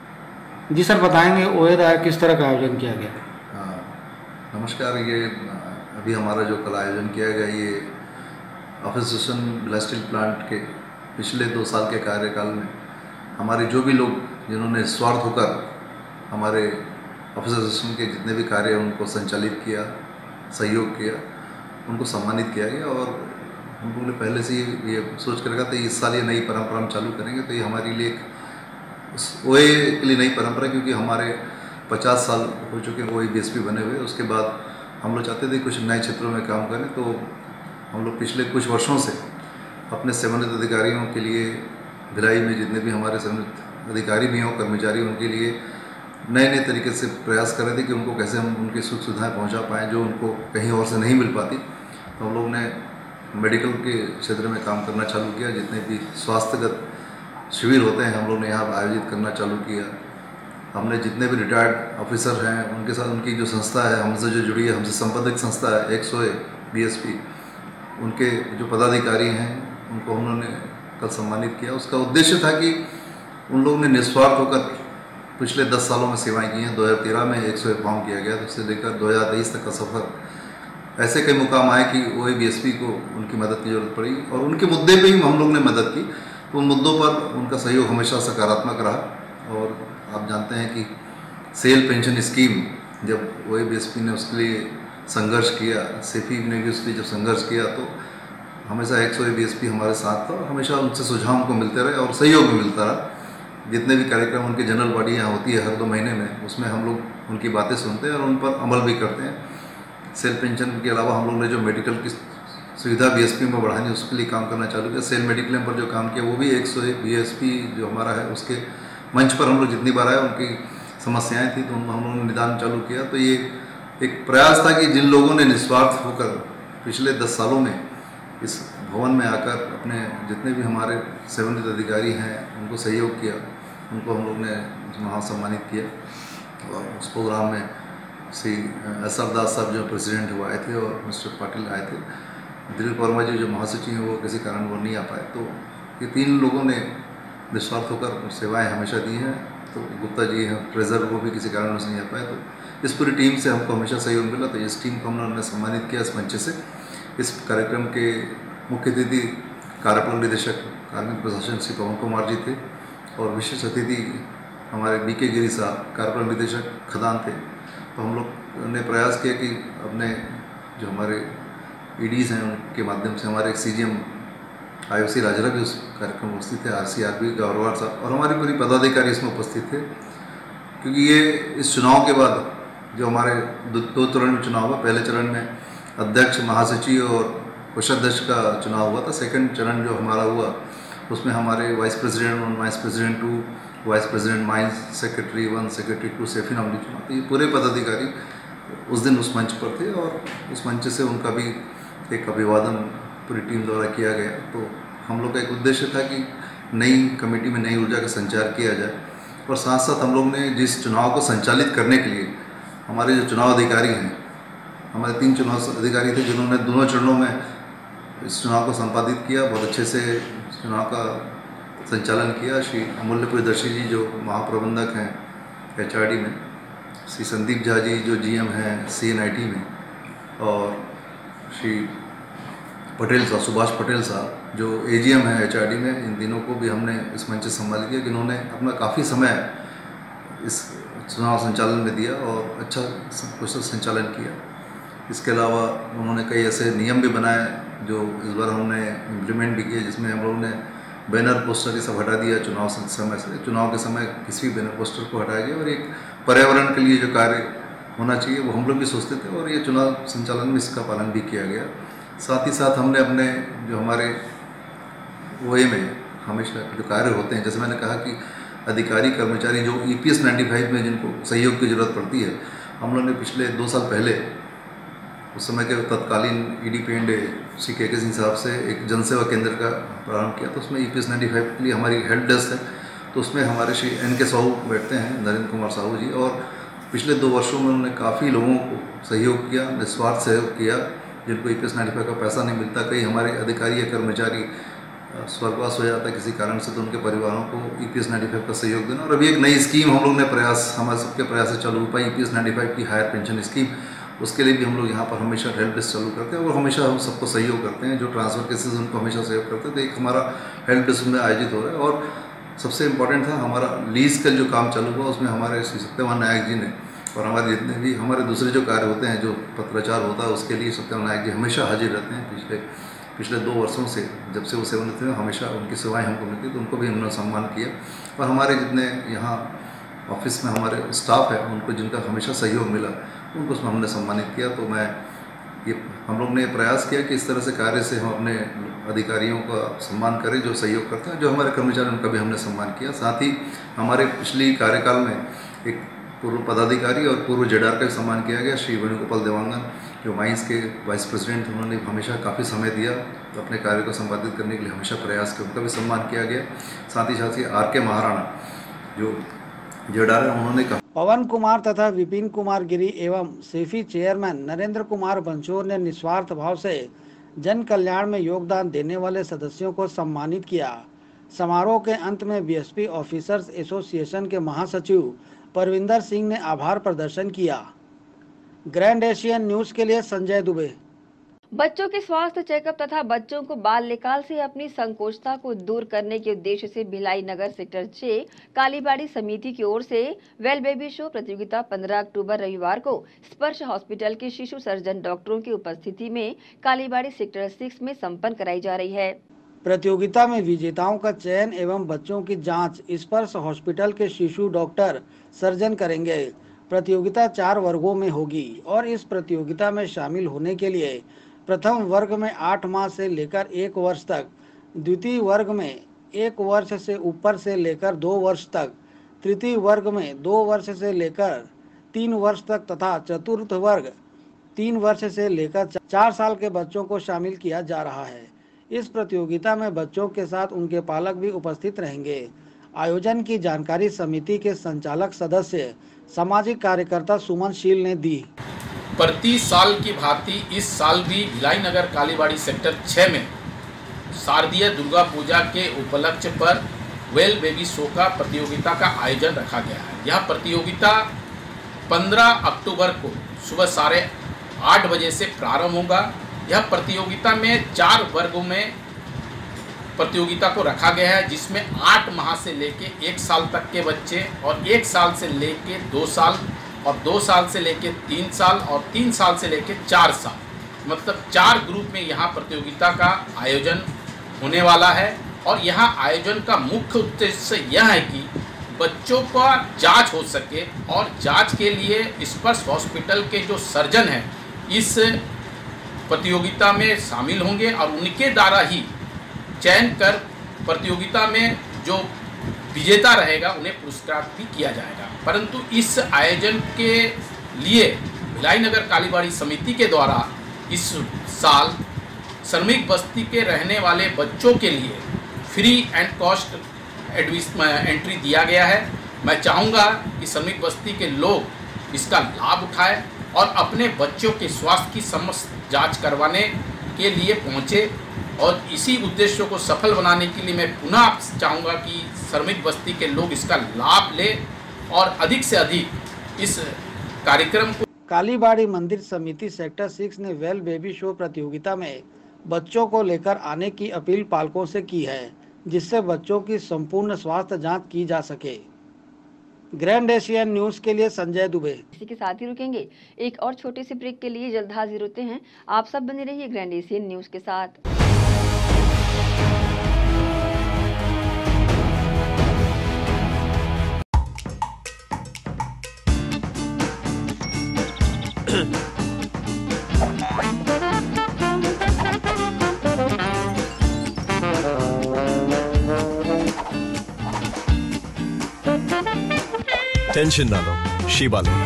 [SPEAKER 8] जी सर, बताएंगे ओएदा किस तरह का आयोजन किया गया?
[SPEAKER 9] नमस्कार। ये अभी हमारा जो कल आयोजन किया गया, ये ऑफिसर्स बिलास स्टील प्लांट के पिछले 2 साल के कार्यकाल में हमारे जो भी लोग जिन्होंने स्वार्थ होकर हमारे ऑफिसर्स के जितने भी कार्य हैं उनको संचालित किया, सहयोग किया, उनको सम्मानित किया गया। और हम लोगों ने पहले से ये सोच कर रखा था इस साल ये नई परंपरा हम चालू करेंगे, तो ये हमारे लिए एक ओए के लिए नई परंपरा, क्योंकि हमारे 50 साल हो चुके हैं ओए बीएसपी बने हुए। उसके बाद हम लोग चाहते थे कुछ नए क्षेत्रों में काम करें, तो हम लोग पिछले कुछ वर्षों से अपने सेवानिवृत्त अधिकारियों के लिए भिलाई में जितने भी हमारे सेवानिवृत्त अधिकारी भी हों, कर्मचारी, उनके लिए नए नए तरीके से प्रयास कर रहे थे कि उनको कैसे हम उनकी सुख सुविधाएँ पहुँचा पाएँ जो उनको कहीं और से नहीं मिल पाती। तो हम लोग ने मेडिकल के क्षेत्र में काम करना चालू किया। जितने भी स्वास्थ्यगत शिविर होते हैं हम लोग ने यहाँ आयोजित करना चालू किया। हमने जितने भी रिटायर्ड ऑफिसर हैं उनके साथ उनकी जो संस्था है हमसे जो जुड़ी है, हमसे संबंधित संस्था है 100 बीएसपी, उनके जो पदाधिकारी हैं उनको उन्होंने कल सम्मानित किया। उसका उद्देश्य था कि उन लोगों ने निस्वार्थ होकर पिछले 10 सालों में सेवाएं की हैं। 2013 में 101 फॉर्म किया गया, तो उससे लेकर 2023 तक का सफ़र ऐसे कई मुकाम आए कि ओए बीएसपी को उनकी मदद की ज़रूरत पड़ी और उनके मुद्दे पे ही हम लोग ने मदद की। तो उन मुद्दों पर उनका सहयोग हमेशा सकारात्मक रहा। और आप जानते हैं कि सेल पेंशन स्कीम जब ओए बीएसपी ने उसके लिए संघर्ष किया, सेफी ने भी उसके लिए जब संघर्ष किया, तो हमेशा 100 बीएसपी हमारे साथ था और हमेशा उनसे सुझाव हमको मिलते रहे और सहयोग भी मिलता रहा। जितने भी कार्यक्रम उनकी जनरल बॉडी यहाँ होती है हर 2 महीने में, उसमें हम लोग उनकी बातें सुनते हैं और उन पर अमल भी करते हैं। सेल पेंशन के अलावा हम लोग ने जो मेडिकल की सुविधा बीएसपी में बढ़ानी उसके लिए काम करना चालू किया। सेल मेडिक्लेम पर जो काम किया वो भी 100 बीएसपी जो हमारा है उसके मंच पर हम लोग जितनी बार आए उनकी समस्याएं थी तो हम लोगों ने निदान चालू किया। तो ये एक प्रयास था कि जिन लोगों ने निस्वार्थ होकर पिछले 10 सालों में इस भवन में आकर अपने जितने भी हमारे सेवानिवृत्त अधिकारी हैं उनको सहयोग किया, उनको हम लोग ने वहाँ सम्मानित किया। और उस प्रोग्राम में श्री SR दास साहब जो प्रेसिडेंट हुआ आए थे और मिस्टर पाटिल आए थे। दिलीप वर्मा जी जो महासचिव हैं वो किसी कारण वो नहीं आ पाए। तो ये 3 लोगों ने निस्वार्थ होकर सेवाएं हमेशा दी हैं। तो गुप्ता जी हैं ट्रेजर, वो भी किसी कारण से नहीं आ पाए। तो इस पूरी टीम से हमको हमेशा सहयोग मिला। तो इस टीम को हमने सम्मानित किया इस मंच से। इस कार्यक्रम के मुख्य अतिथि कार्यपालक निदेशक कार्मिक प्रशासन श्री पवन कुमार जी थे और विशेष अतिथि हमारे BK गिरी साहब कार्यपालक निदेशक खदान थे। तो हम लोग ने प्रयास किया कि अपने जो हमारे EDs हैं उनके माध्यम से हमारे CGM IOC राजरा भी उस कार्यक्रम में उपस्थित थे, RCRB गौरवार साहब और हमारे पूरी पदाधिकारी इसमें उपस्थित थे। क्योंकि ये इस चुनाव के बाद जो हमारे 2 चरण में चुनाव हुआ, पहले चरण में अध्यक्ष, महासचिव और कोषाध्यक्ष का चुनाव हुआ था। सेकंड चरण जो हमारा हुआ उसमें हमारे vice president 1, vice president 2, vice president mines, secretary 1, secretary 2 सेफी नॉमिनी चुनाव। तो ये पूरे पदाधिकारी उस दिन उस मंच पर थे और उस मंच से उनका भी एक अभिवादन पूरी टीम द्वारा किया गया। तो हम लोग का एक उद्देश्य था कि नई कमेटी में नई ऊर्जा का संचार किया जाए और साथ साथ हम लोग ने जिस चुनाव को संचालित करने के लिए हमारे जो चुनाव अधिकारी हैं, हमारे 3 चुनाव अधिकारी थे जिन्होंने दोनों चरणों में इस चुनाव को संपादित किया, बहुत अच्छे से चुनाव का संचालन किया। श्री अमूल्य प्रियदर्शी जी जो महाप्रबंधक हैं HRD में, श्री संदीप झा जी जो GM हैं CNIT में, और श्री पटेल साहब, सुभाष पटेल साहब जो AGM है HRD में। इन दिनों को भी हमने इस मंच से संभाल किया, जिन्होंने अपना काफ़ी समय इस चुनाव संचालन में दिया और अच्छा कुशल संचालन किया। इसके अलावा उन्होंने कई ऐसे नियम भी बनाए जो इस बार हमने इम्प्लीमेंट भी किए, जिसमें हम लोगों ने बैनर पोस्टर ये सब हटा दिया चुनाव समय से। चुनाव के समय किसी भी बैनर पोस्टर को हटाया गया और एक पर्यावरण के लिए जो कार्य होना चाहिए वो हम लोग भी सोचते थे और ये चुनाव संचालन में इसका पालन भी किया गया। साथ ही साथ हमने अपने जो हमारे OA में हमेशा जो कार्य होते हैं, जैसे मैंने कहा कि अधिकारी कर्मचारी जो EPS 95 में जिनको सहयोग की ज़रूरत पड़ती है, हम लोगों ने पिछले 2 साल पहले उस समय के तत्कालीन ED पेंडे श्री KK सिंह साहब से एक जनसेवा केंद्र का प्रारंभ किया। तो उसमें EPS 95 के लिए हमारी हेल्प डेस्क है, तो उसमें हमारे श्री NK साहू बैठते हैं, नरेंद्र कुमार साहू जी, और पिछले 2 वर्षों में उन्होंने काफ़ी लोगों को सहयोग किया, निस्वार्थ सहयोग किया, जिनको EPS 95 का पैसा नहीं मिलता। कई हमारे अधिकारी या कर्मचारी स्वर्गवास हो जाता है किसी कारण से, तो उनके परिवारों को EPS 95 का सहयोग देना। और अभी एक नई स्कीम हम लोग ने हमारे सबके प्रयास से चालू हो पाई, EPS 95 की हायर पेंशन स्कीम। उसके लिए भी हम लोग यहाँ पर हमेशा हेल्प डेस्क चालू करते हैं और हमेशा हम सबको सहयोग करते हैं। जो ट्रांसफ़र केसेस उनको हमेशा सहयोग करते हैं। तो एक हमारा हेल्प डेस्क में आयोजित हो रहा है। और सबसे इम्पोर्टेंट था हमारा लीज का जो काम चालू हुआ, उसमें हमारे श्री सत्यवान नायक जी ने और हमारे जितने भी हमारे दूसरे जो कार्य होते हैं, जो पत्राचार होता है, उसके लिए सत्यवान नायक जी हमेशा हाजिर रहते हैं। पिछले 2 वर्षों से जब से वो सेवानिवृत्त हुए, हमेशा उनकी सेवाएं हमको मिलती, तो उनको भी हमने सम्मान किया। और हमारे जितने यहाँ ऑफिस में हमारे स्टाफ है, उनको जिनका हमेशा सहयोग मिला, उनको उसमें हमने सम्मानित किया। तो हम लोग ने प्रयास किया कि इस तरह से कार्य से हम अपने अधिकारियों का सम्मान करें जो सहयोग करते हैं। जो हमारे कर्मचारी, उनका भी हमने सम्मान किया। साथ ही हमारे पिछली कार्यकाल में एक पूर्व पदाधिकारी और पूर्व जेडआर का भी सम्मान किया गया, श्री वेणुगोपाल देवांगन, जो माइंस के वाइस प्रेसिडेंट। उन्होंने हमेशा काफ़ी समय दिया तो अपने कार्य को संपादित करने के लिए हमेशा प्रयास किया, उनका भी सम्मान किया गया। साथ ही RK महाराणा जो जेडआर है, उन्होंने कहा।
[SPEAKER 8] पवन कुमार तथा विपिन कुमार गिरी एवं सेफी चेयरमैन नरेंद्र कुमार बंछोर ने निस्वार्थ भाव से जन कल्याण में योगदान देने वाले सदस्यों को सम्मानित किया। समारोह के अंत में BSP ऑफिसर्स एसोसिएशन के महासचिव परविंदर सिंह ने आभार प्रदर्शन किया। ग्रैंड एशियन न्यूज के लिए संजय दुबे।
[SPEAKER 1] बच्चों के स्वास्थ्य चेकअप तथा बच्चों को बाल निकाल से अपनी संकोचता को दूर करने के उद्देश्य से भिलाई नगर सेक्टर 6 कालीबाड़ी समिति की ओर से वेल बेबी शो प्रतियोगिता 15 अक्टूबर रविवार को स्पर्श हॉस्पिटल के शिशु सर्जन डॉक्टरों की उपस्थिति में कालीबाड़ी सेक्टर 6 में संपन्न कराई जा रही है।
[SPEAKER 8] प्रतियोगिता में विजेताओं का चयन एवं बच्चों की जांच स्पर्श हॉस्पिटल के शिशु डॉक्टर सर्जन करेंगे। प्रतियोगिता 4 वर्गों में होगी और इस प्रतियोगिता में शामिल होने के लिए प्रथम वर्ग में 8 माह से लेकर 1 वर्ष तक, द्वितीय वर्ग में 1 वर्ष से ऊपर से लेकर 2 वर्ष तक, तृतीय वर्ग में 2 वर्ष से लेकर 3 वर्ष तक तथा चतुर्थ वर्ग 3 वर्ष से लेकर 4 साल के बच्चों को शामिल किया जा रहा है। इस प्रतियोगिता में बच्चों के साथ उनके पालक भी उपस्थित रहेंगे। आयोजन की जानकारी समिति के संचालक सदस्य सामाजिक कार्यकर्ता सुमन शील ने दी।
[SPEAKER 10] प्रति साल की भांति इस साल भी भिलाई नगर कालीबाड़ी सेक्टर 6 में शारदीय दुर्गा पूजा के उपलक्ष्य पर वेल बेबी शो का प्रतियोगिता का आयोजन रखा गया है। यह प्रतियोगिता 15 अक्टूबर को सुबह 8:30 बजे से प्रारंभ होगा। यह प्रतियोगिता में 4 वर्गों में प्रतियोगिता को रखा गया है, जिसमें 8 माह से लेके 1 साल तक के बच्चे और 1 साल से लेके 2 साल और 2 साल से लेके 3 साल और 3 साल से लेके 4 साल, मतलब 4 ग्रुप में यहाँ प्रतियोगिता का आयोजन होने वाला है। और यहाँ आयोजन का मुख्य उद्देश्य यह है कि बच्चों का जांच हो सके और जांच के लिए स्पर्श हॉस्पिटल के जो सर्जन हैं इस प्रतियोगिता में शामिल होंगे और उनके द्वारा ही चयन कर प्रतियोगिता में जो विजेता रहेगा उन्हें पुरस्कार भी किया जाएगा। परंतु इस आयोजन के लिए भिलाई नगर कालीबाड़ी समिति के द्वारा इस साल श्रमिक बस्ती के रहने वाले बच्चों के लिए फ्री एंड कॉस्ट एंट्री दिया गया है। मैं चाहूँगा कि श्रमिक बस्ती के लोग इसका लाभ उठाएं और अपने बच्चों के स्वास्थ्य की समस्त जांच करवाने के लिए पहुँचे और इसी उद्देश्य को सफल बनाने के लिए मैं पुनः चाहूँगा कि श्रमिक बस्ती के लोग इसका लाभ लें और अधिक से अधिक इस कार्यक्रम को।
[SPEAKER 8] कालीबाड़ी मंदिर समिति सेक्टर 6 ने वेल बेबी शो प्रतियोगिता में बच्चों को लेकर आने की अपील पालकों से की है, जिससे बच्चों की संपूर्ण स्वास्थ्य जांच की जा सके। ग्रैंड एशियन न्यूज के लिए संजय दुबे।
[SPEAKER 1] इसी के साथ ही रुकेंगे एक और छोटे से ब्रेक के लिए, जल्द हाजिर होते हैं। आप सब बने रहिए ग्रैंड एशियन न्यूज के साथ।
[SPEAKER 11] टेंशन ना लो, शीबा लो।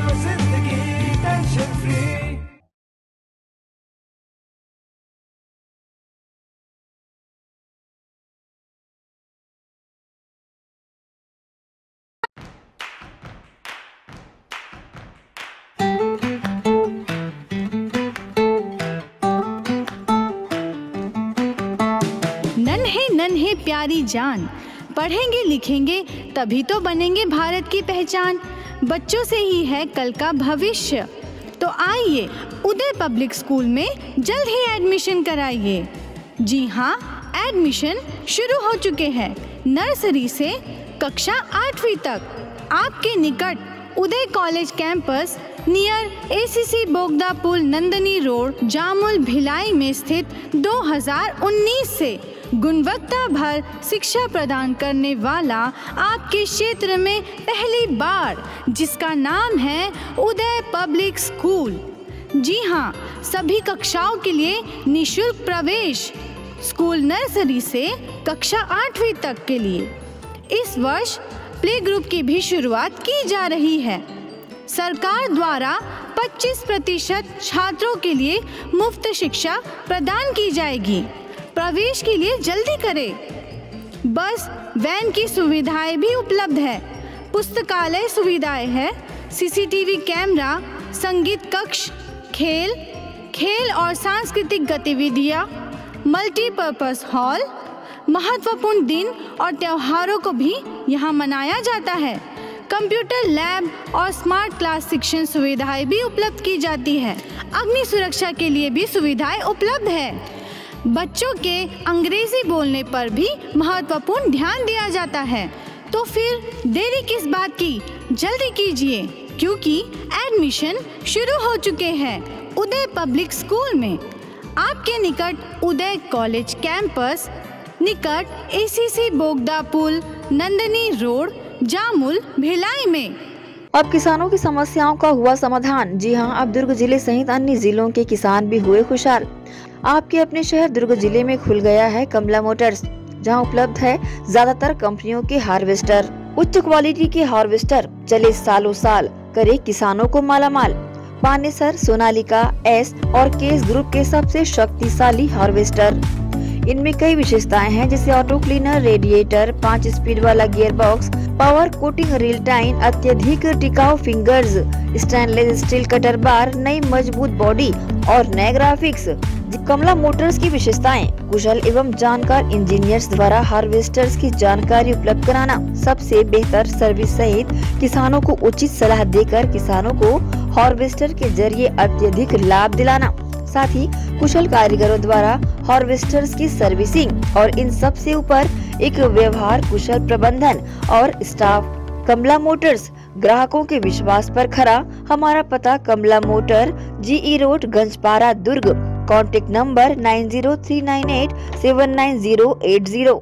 [SPEAKER 12] प्यारी जान। पढ़ेंगे लिखेंगे तभी तो बनेंगे भारत की पहचान। बच्चों से ही है कल का भविष्य, तो आइए उदय पब्लिक स्कूल में जल्द ही एडमिशन कराइए। जी हाँ, एडमिशन शुरू हो चुके हैं। नर्सरी से कक्षा 8वीं तक आपके निकट Uday college campus near ACC Bogda पुल नंदनी रोड जामुल भिलाई में स्थित 2019 से गुणवत्ता भर शिक्षा प्रदान करने वाला आपके क्षेत्र में पहली बार, जिसका नाम है उदय पब्लिक स्कूल। जी हाँ, सभी कक्षाओं के लिए निःशुल्क प्रवेश। स्कूल नर्सरी से कक्षा 8वीं तक के लिए इस वर्ष प्ले ग्रुप की भी शुरुआत की जा रही है। सरकार द्वारा 25% छात्रों के लिए मुफ्त शिक्षा प्रदान की जाएगी। प्रवेश के लिए जल्दी करें। बस वैन की सुविधाएं भी उपलब्ध है। पुस्तकालय सुविधाएं है, सीसीटीवी कैमरा, संगीत कक्ष, खेल और सांस्कृतिक गतिविधियां, मल्टीपर्पस हॉल। महत्वपूर्ण दिन और त्योहारों को भी यहाँ मनाया जाता है। कंप्यूटर लैब और स्मार्ट क्लास शिक्षण सुविधाएं भी उपलब्ध की जाती है। अग्नि सुरक्षा के लिए भी सुविधाएं उपलब्ध है। बच्चों के अंग्रेजी बोलने पर भी महत्वपूर्ण ध्यान दिया जाता है। तो फिर देरी किस बात की, जल्दी कीजिए, क्योंकि एडमिशन शुरू हो चुके हैं उदय पब्लिक स्कूल में। आपके निकट उदय कॉलेज कैंपस निकट एसीसी बोगदा पुल नंदनी रोड जामुल भिलाई में।
[SPEAKER 1] अब किसानों की समस्याओं का हुआ समाधान। जी हां, अब दुर्ग जिले सहित अन्य जिलों के किसान भी हुए खुशहाल। आपके अपने शहर दुर्ग जिले में खुल गया है कमला मोटर्स, जहां उपलब्ध है ज्यादातर कंपनियों के हार्वेस्टर। उच्च क्वालिटी के हार्वेस्टर चले सालों साल, करे किसानों को मालामाल। पानेसर, सोनालिका, एस और केस ग्रुप के सबसे शक्तिशाली हार्वेस्टर। इनमें कई विशेषताएं हैं, जैसे ऑटो क्लीनर, रेडिएटर, 5 स्पीड वाला gear box, power coating reel time, अत्यधिक टिकाऊ fingers, stainless steel cutter bar, नई मजबूत बॉडी और नए ग्राफिक्स। कमला मोटर्स की विशेषताएं: कुशल एवं जानकार इंजीनियर्स द्वारा हार्वेस्टर्स की जानकारी उपलब्ध कराना, सबसे बेहतर सर्विस सहित किसानों को उचित सलाह देकर किसानों को हार्वेस्टर के जरिए अत्यधिक लाभ दिलाना, साथ ही कुशल कारीगरों द्वारा हार्वेस्टर्स की सर्विसिंग और इन सब से ऊपर एक व्यवहार कुशल प्रबंधन और स्टाफ। कमला मोटर्स ग्राहकों के विश्वास पर खरा। हमारा पता Kamla motor, G E road, Ganjpara, Durg. Contact number 9039879080।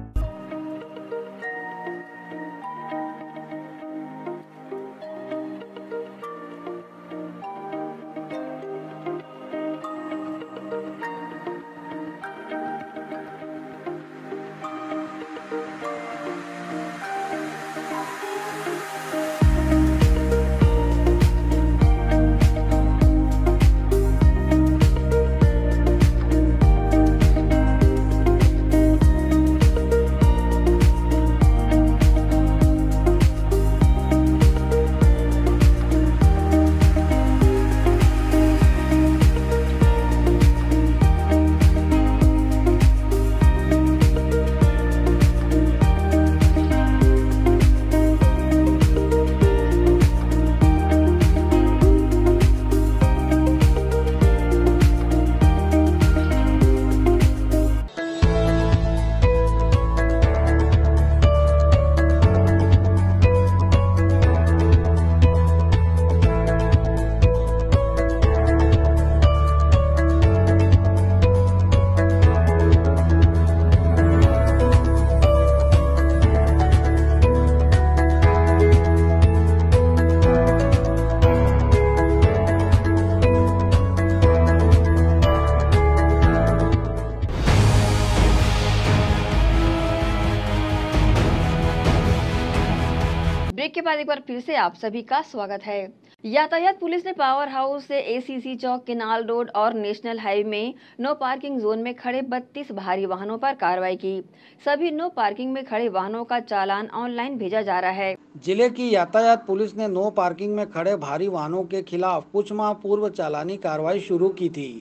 [SPEAKER 1] Break के बाद एक बार फिर से आप सभी का स्वागत है। यातायात पुलिस ने पावर हाउस से एसीसी चौक, केनाल रोड और नेशनल हाईवे में नो पार्किंग जोन में खड़े 32 भारी वाहनों पर कार्रवाई की। सभी नो पार्किंग में खड़े वाहनों का चालान ऑनलाइन भेजा जा रहा है।
[SPEAKER 8] जिले की यातायात पुलिस ने नो पार्किंग में खड़े भारी वाहनों के खिलाफ कुछ माह पूर्व चालानी कार्रवाई शुरू की थी।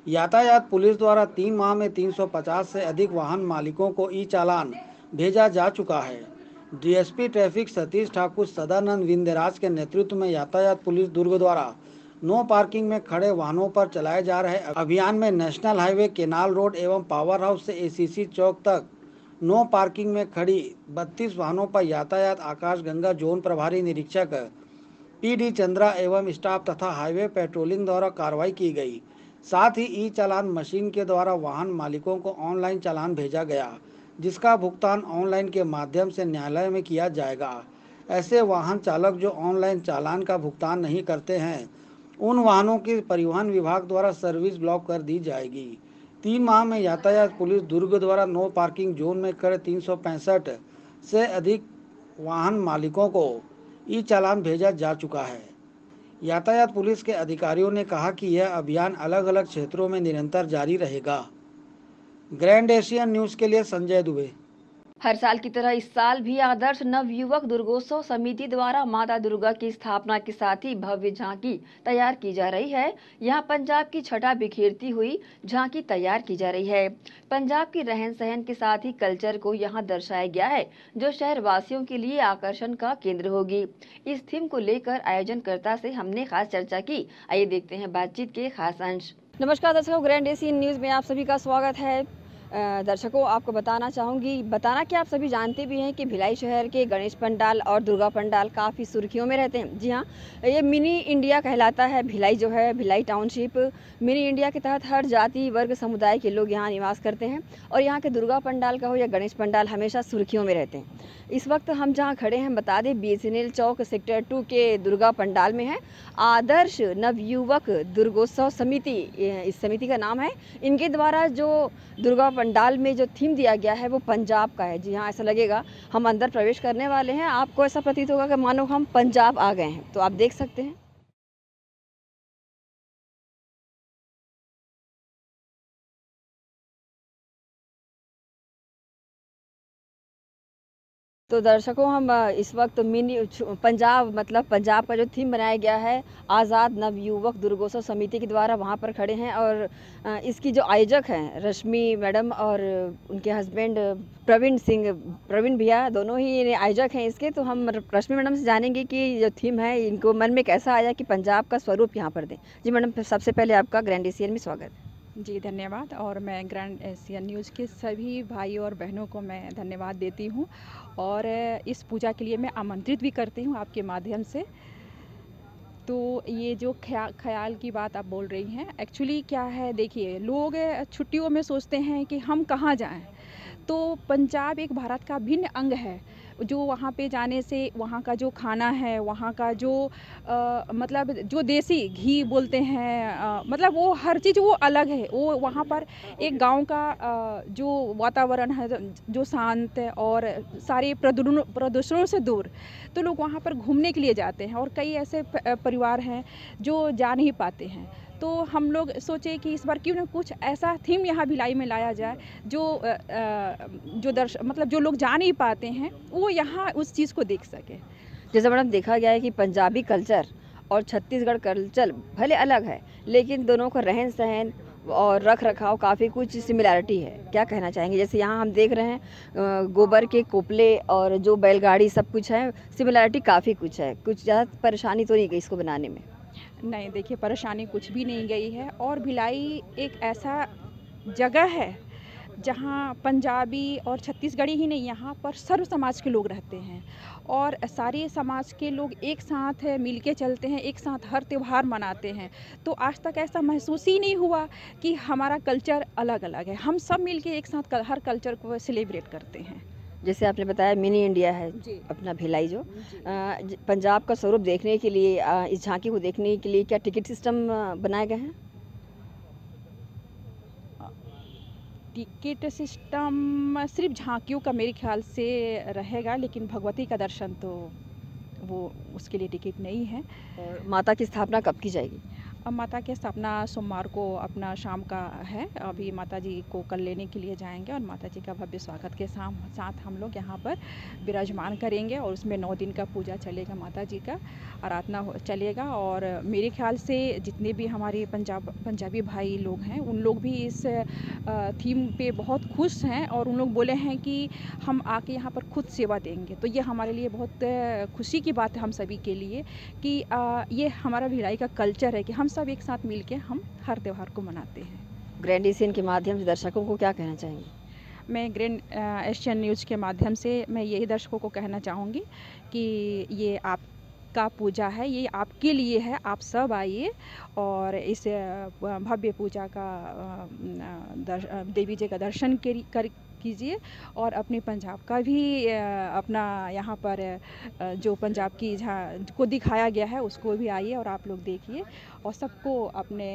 [SPEAKER 8] यातायात पुलिस द्वारा 3 माह में 350 से अधिक वाहन मालिकों को ई चालान भेजा जा चुका है। डीएसपी ट्रैफिक सतीश ठाकुर सदानंद विंध्यराज के नेतृत्व में यातायात पुलिस दुर्ग द्वारा नो पार्किंग में खड़े वाहनों पर चलाए जा रहे अभियान में नेशनल हाईवे, केनाल रोड एवं पावर हाउस से एसीसी चौक तक नो पार्किंग में खड़ी 32 वाहनों पर यातायात आकाश गंगा जोन प्रभारी निरीक्षक पीडी चंद्रा एवं स्टाफ तथा हाईवे पेट्रोलिंग द्वारा कार्रवाई की गई। साथ ही ई चालान मशीन के द्वारा वाहन मालिकों को ऑनलाइन चालान भेजा गया, जिसका भुगतान ऑनलाइन के माध्यम से न्यायालय में किया जाएगा। ऐसे वाहन चालक जो ऑनलाइन चालान का भुगतान नहीं करते हैं, उन वाहनों की परिवहन विभाग द्वारा सर्विस ब्लॉक कर दी जाएगी। 3 माह में यातायात पुलिस दुर्ग द्वारा नो पार्किंग जोन में खड़े 365 से अधिक वाहन मालिकों को ई चालान भेजा जा चुका है। यातायात पुलिस के अधिकारियों ने कहा कि यह अभियान अलग अलग क्षेत्रों में निरंतर जारी रहेगा। ग्रैंड एशियन न्यूज के लिए संजय दुबे।
[SPEAKER 1] हर साल की तरह इस साल भी आदर्श नवयुवक दुर्गोत्सव समिति द्वारा माता दुर्गा की स्थापना के साथ ही भव्य झांकी तैयार की जा रही है। यहाँ पंजाब की छटा बिखेरती हुई झांकी तैयार की जा रही है। पंजाब की रहन सहन के साथ ही कल्चर को यहाँ दर्शाया गया है, जो शहर वासियों के लिए आकर्षण का केंद्र होगी। इस थीम को लेकर आयोजनकर्ता से हमने खास चर्चा की। आइए देखते हैं बातचीत के खास अंश। नमस्कार दर्शकों, ग्रैंड एशियन न्यूज में आप सभी का स्वागत है। दर्शकों, आपको बताना कि आप सभी जानते भी हैं कि भिलाई शहर के गणेश पंडाल और दुर्गा पंडाल काफ़ी सुर्खियों में रहते हैं। जी हाँ, ये मिनी इंडिया कहलाता है। भिलाई जो है, भिलाई टाउनशिप मिनी इंडिया के तहत हर जाति वर्ग समुदाय के लोग यहाँ निवास करते हैं और यहाँ के दुर्गा पंडाल का हो या गणेश पंडाल हमेशा सुर्खियों में रहते हैं। इस वक्त हम जहाँ खड़े हैं, बता दें, BSNL चौक सेक्टर 2 के दुर्गा पंडाल में है। आदर्श नवयुवक दुर्गोत्सव समिति, इस समिति का नाम है। इनके द्वारा जो दुर्गा पंडाल में जो थीम दिया गया है वो पंजाब का है। जी हाँ, ऐसा लगेगा। हम अंदर प्रवेश करने वाले हैं, आपको ऐसा प्रतीत होगा कि मानो हम पंजाब आ गए हैं। तो आप देख सकते हैं। तो दर्शकों, हम इस वक्त मिनी पंजाब, मतलब पंजाब का जो थीम बनाया गया है आज़ाद नवयुवक दुर्गोत्सव समिति के द्वारा, वहाँ पर खड़े हैं। और इसकी जो आयोजक हैं रश्मि मैडम और उनके हस्बैंड प्रवीण भैया, दोनों ही आयोजक हैं इसके। तो हम रश्मि मैडम से जानेंगे कि जो थीम है इनको मन में कैसा आया कि पंजाब का स्वरूप यहाँ पर दें। जी मैडम, सबसे पहले आपका ग्रैंड एशियन में स्वागत है।
[SPEAKER 13] जी धन्यवाद। और मैं ग्रैंड एशियन न्यूज़ के सभी भाई और बहनों को मैं धन्यवाद देती हूँ और इस पूजा के लिए मैं आमंत्रित भी करती हूँ आपके माध्यम से। तो ये जो ख्याल की बात आप बोल रही हैं, एक्चुअली क्या है, देखिए, लोग छुट्टियों में सोचते हैं कि हम कहाँ जाएं। तो पंजाब एक भारत का भिन्न अंग है, जो वहाँ पे जाने से वहाँ का जो खाना है, वहाँ का जो मतलब जो देसी घी बोलते हैं, मतलब वो हर चीज़ वो अलग है। वो वहाँ पर एक गांव का जो वातावरण है जो शांत है और सारे प्रदूषणों से दूर, तो लोग वहाँ पर घूमने के लिए जाते हैं। और कई ऐसे परिवार हैं जो जा नहीं पाते हैं। तो हम लोग सोचे कि इस बार क्यों ना कुछ ऐसा थीम यहाँ भिलाई में लाया जाए जो मतलब जो लोग जा नहीं पाते हैं वो यहाँ उस चीज़ को देख सके।
[SPEAKER 1] जैसे मैडम देखा गया है कि पंजाबी कल्चर और छत्तीसगढ़ कल्चर भले अलग है, लेकिन दोनों का रहन सहन और रख रखाव काफ़ी कुछ सिमिलैरिटी है। क्या कहना चाहेंगे? जैसे यहाँ हम देख रहे हैं गोबर के कोपले और जो बैलगाड़ी सब कुछ है, सिमिलैरिटी काफ़ी कुछ है। कुछ ज़्यादा परेशानी तो नहीं गई इसको बनाने में?
[SPEAKER 13] नहीं, देखिए, परेशानी कुछ भी नहीं गई है। और भिलाई एक ऐसा जगह है जहाँ पंजाबी और छत्तीसगढ़ी ही नहीं, यहाँ पर सर्व समाज के लोग रहते हैं और सारे समाज के लोग एक साथ मिल के चलते हैं, एक साथ हर त्यौहार मनाते हैं। तो आज तक ऐसा महसूस ही नहीं हुआ कि हमारा कल्चर अलग अलग है। हम सब मिल के एक साथ हर कल्चर को सेलिब्रेट करते हैं।
[SPEAKER 1] जैसे आपने बताया मिनी इंडिया है अपना भिलाई, जो पंजाब का स्वरूप देखने के लिए, इस झांकी को देखने के लिए क्या टिकट सिस्टम बनाए गए हैं?
[SPEAKER 13] टिकट सिस्टम सिर्फ झांकियों का मेरे ख्याल से रहेगा, लेकिन भगवती का दर्शन तो वो उसके लिए टिकट नहीं है।
[SPEAKER 1] और माता की स्थापना कब की जाएगी?
[SPEAKER 13] अब माता के स्थापना सोमवार को अपना शाम का है। अभी माता जी को कल लेने के लिए जाएंगे और माता जी का भव्य स्वागत के साथ हम लोग यहाँ पर विराजमान करेंगे और उसमें 9 दिन का पूजा चलेगा, माता जी का आराधना चलेगा। और मेरे ख्याल से जितने भी हमारे पंजाबी भाई लोग हैं उन लोग भी इस थीम पे बहुत खुश हैं और उन लोग बोले हैं कि हम आके यहाँ पर खुद सेवा देंगे। तो ये हमारे लिए बहुत खुशी की बात है हम सभी के लिए कि ये हमारा भिलाई का कल्चर है कि हम सब एक साथ मिलके हम हर त्यौहार को मनाते हैं।
[SPEAKER 1] ग्रैंड एशियन के माध्यम से दर्शकों को क्या कहना चाहेंगे?
[SPEAKER 13] मैं ग्रैंड एशियन न्यूज़ के माध्यम से मैं यही दर्शकों को कहना चाहूँगी कि ये आपका पूजा है, ये आपके लिए है। आप सब आइए और इस भव्य पूजा का देवी जी का दर्शन कीजिए और अपने पंजाब का भी अपना यहाँ पर जो पंजाब की जहाँ को दिखाया गया है उसको भी आइए और आप लोग देखिए और सबको अपने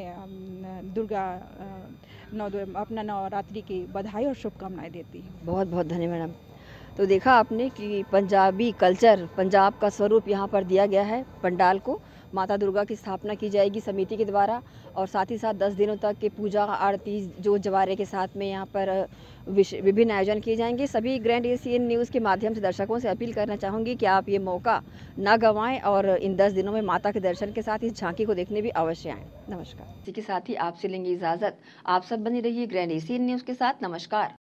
[SPEAKER 13] अपना नवरात्रि की बधाई और शुभकामनाएं देती हूँ।
[SPEAKER 1] बहुत बहुत धन्यवाद मैडम। तो देखा आपने कि पंजाबी कल्चर, पंजाब का स्वरूप यहाँ पर दिया गया है। पंडाल को माता दुर्गा की स्थापना की जाएगी समिति के द्वारा और साथ ही साथ 10 दिनों तक के पूजा आरती जो जवारे के साथ में यहाँ पर विभिन्न आयोजन किए जाएंगे। सभी ग्रैंड एशियन न्यूज़ के माध्यम से दर्शकों से अपील करना चाहूँगी कि आप ये मौका ना गंवाएं और इन 10 दिनों में माता के दर्शन के साथ इस झांकी को देखने भी अवश्य आएँ। नमस्कार। इसी के साथ ही आपसे लेंगे इजाज़त। आप सब बने रहिए ग्रैंड एशियन न्यूज़ के साथ। नमस्कार।